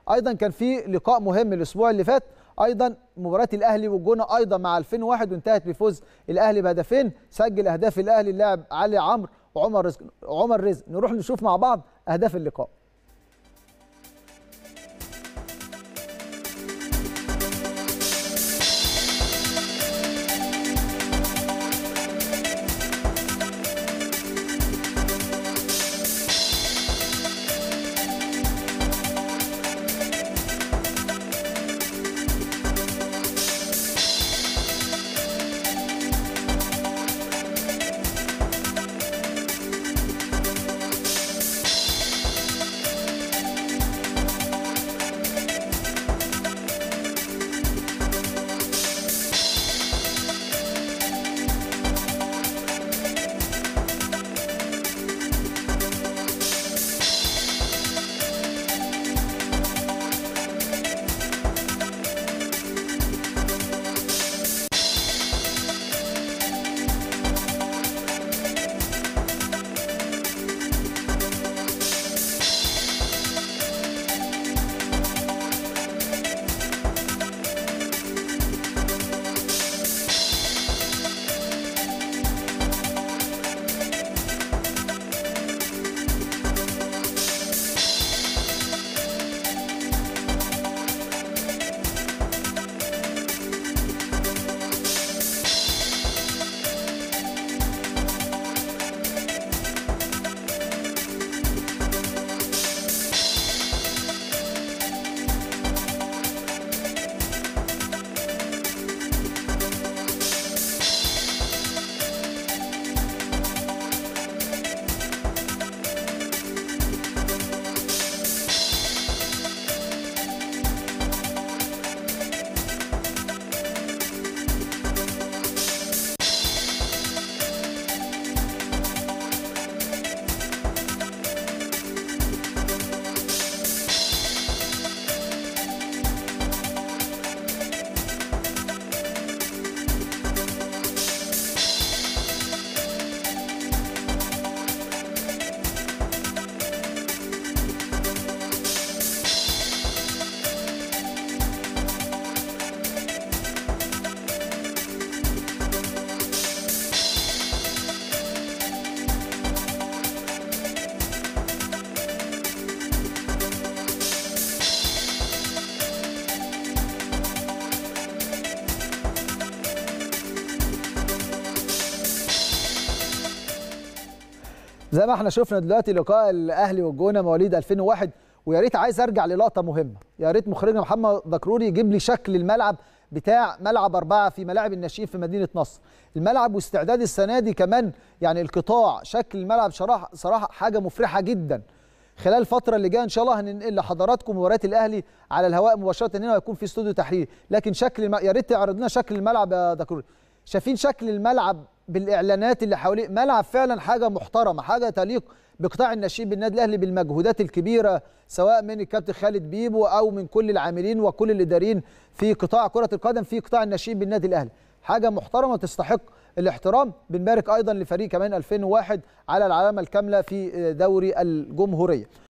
ايضا كان في لقاء مهم الاسبوع اللي فات، ايضا مباراه الاهلي والجونه ايضا مع 2001 وانتهت بفوز الاهلي بهدفين. سجل اهداف الاهلي اللاعب علي عمرو وعمر رزق. نروح نشوف مع بعض اهداف اللقاء. زي ما احنا شفنا دلوقتي لقاء الاهلي والجونه مواليد 2001. ويا ريت عايز ارجع للقطه مهمه، يا ريت مخرجنا محمد دكروري يجيب لي شكل الملعب بتاع ملعب 4 في ملاعب الناشئين في مدينه نصر. الملعب واستعداد السنه دي كمان، يعني القطاع شكل الملعب صراحه حاجه مفرحه جدا. خلال الفتره اللي جايه ان شاء الله هننقل لحضراتكم مباريات الاهلي على الهواء مباشره هنا، ويكون في استوديو تحليلي. لكن شكل يا ريت تعرض لنا شكل الملعب يا دكروري. شايفين شكل الملعب بالاعلانات اللي حواليه؟ ملعب فعلا حاجه محترمه، حاجه تليق بقطاع الناشئين بالنادي الاهلي بالمجهودات الكبيره، سواء من الكابتن خالد بيبو او من كل العاملين وكل الاداريين في قطاع كره القدم في قطاع الناشئين بالنادي الاهلي. حاجه محترمه تستحق الاحترام. بنبارك ايضا لفريق كمان 2001 على العلامه الكامله في دوري الجمهوريه.